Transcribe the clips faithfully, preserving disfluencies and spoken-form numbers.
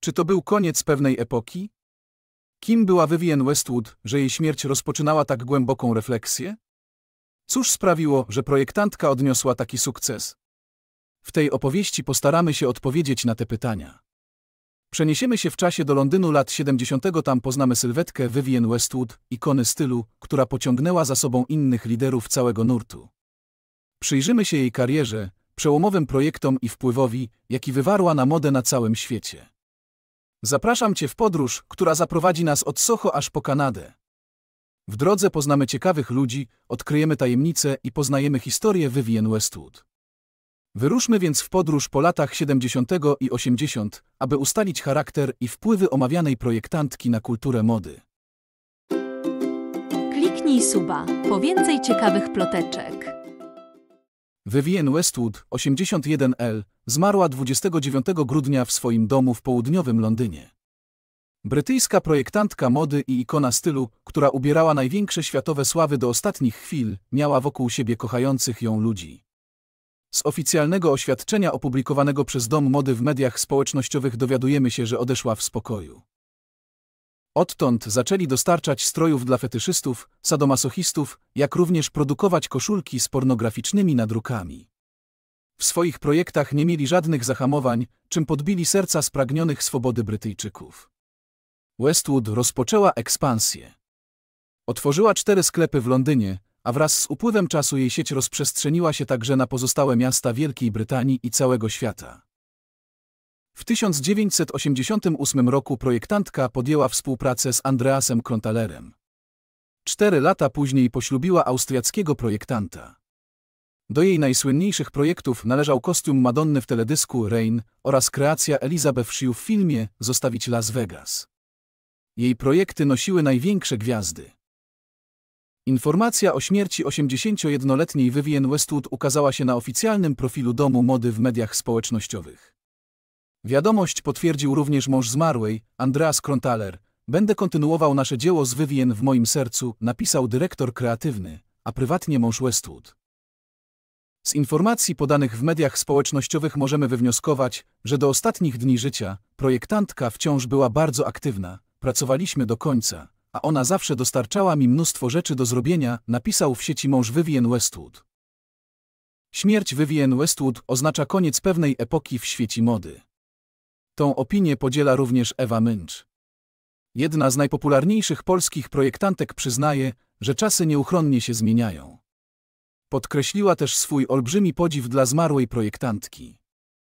Czy to był koniec pewnej epoki? Kim była Vivienne Westwood, że jej śmierć rozpoczynała tak głęboką refleksję? Cóż sprawiło, że projektantka odniosła taki sukces? W tej opowieści postaramy się odpowiedzieć na te pytania. Przeniesiemy się w czasie do Londynu lat siedemdziesiątych. Tam poznamy sylwetkę Vivienne Westwood, ikony stylu, która pociągnęła za sobą innych liderów całego nurtu. Przyjrzymy się jej karierze, przełomowym projektom i wpływowi, jaki wywarła na modę na całym świecie. Zapraszam Cię w podróż, która zaprowadzi nas od Soho aż po Kanadę. W drodze poznamy ciekawych ludzi, odkryjemy tajemnice i poznajemy historię Vivienne Westwood. Wyruszmy więc w podróż po latach siedemdziesiątych i osiemdziesiątych, aby ustalić charakter i wpływy omawianej projektantki na kulturę mody. Kliknij suba, po więcej ciekawych ploteczek. Vivienne Westwood, osiemdziesiąt jeden lat, zmarła dwudziestego dziewiątego grudnia w swoim domu w południowym Londynie. Brytyjska projektantka mody i ikona stylu, która ubierała największe światowe sławy do ostatnich chwil, miała wokół siebie kochających ją ludzi. Z oficjalnego oświadczenia opublikowanego przez Dom Mody w mediach społecznościowych dowiadujemy się, że odeszła w spokoju. Odtąd zaczęli dostarczać strojów dla fetyszystów, sadomasochistów, jak również produkować koszulki z pornograficznymi nadrukami. W swoich projektach nie mieli żadnych zahamowań, czym podbili serca spragnionych swobody Brytyjczyków. Westwood rozpoczęła ekspansję. Otworzyła cztery sklepy w Londynie, a wraz z upływem czasu jej sieć rozprzestrzeniła się także na pozostałe miasta Wielkiej Brytanii i całego świata. W tysiąc dziewięćset osiemdziesiątym ósmym roku projektantka podjęła współpracę z Andreasem Kronthalerem. Cztery lata później poślubiła austriackiego projektanta. Do jej najsłynniejszych projektów należał kostium Madonny w teledysku Rain oraz kreacja Elizabeth Shue w filmie Zostawić Las Vegas. Jej projekty nosiły największe gwiazdy. Informacja o śmierci osiemdziesięciojednoletniej Vivienne Westwood ukazała się na oficjalnym profilu Domu Mody w mediach społecznościowych. Wiadomość potwierdził również mąż zmarłej, Andreas Kronthaler. Będę kontynuował nasze dzieło z Vivienne w moim sercu, napisał dyrektor kreatywny, a prywatnie mąż Westwood. Z informacji podanych w mediach społecznościowych możemy wywnioskować, że do ostatnich dni życia projektantka wciąż była bardzo aktywna, pracowaliśmy do końca, a ona zawsze dostarczała mi mnóstwo rzeczy do zrobienia, napisał w sieci mąż Vivienne Westwood. Śmierć Vivienne Westwood oznacza koniec pewnej epoki w świecie mody. Tą opinię podziela również Ewa Męcz. Jedna z najpopularniejszych polskich projektantek przyznaje, że czasy nieuchronnie się zmieniają. Podkreśliła też swój olbrzymi podziw dla zmarłej projektantki.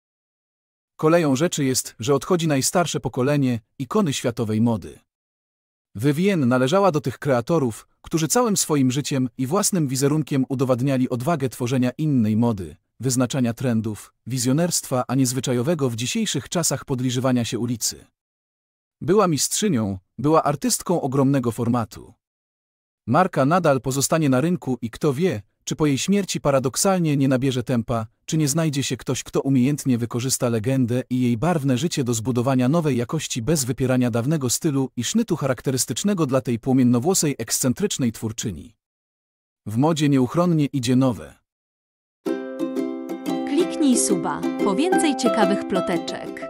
Koleją rzeczy jest, że odchodzi najstarsze pokolenie, ikony światowej mody. Vivienne należała do tych kreatorów, którzy całym swoim życiem i własnym wizerunkiem udowadniali odwagę tworzenia innej mody, wyznaczania trendów, wizjonerstwa, a nie zwyczajowego w dzisiejszych czasach podliżywania się ulicy. Była mistrzynią, była artystką ogromnego formatu. Marka nadal pozostanie na rynku i kto wie, czy po jej śmierci paradoksalnie nie nabierze tempa, czy nie znajdzie się ktoś, kto umiejętnie wykorzysta legendę i jej barwne życie do zbudowania nowej jakości bez wypierania dawnego stylu i sznytu charakterystycznego dla tej płomiennowłosej, ekscentrycznej twórczyni. W modzie nieuchronnie idzie nowe. Kliknij suba, po więcej ciekawych ploteczek.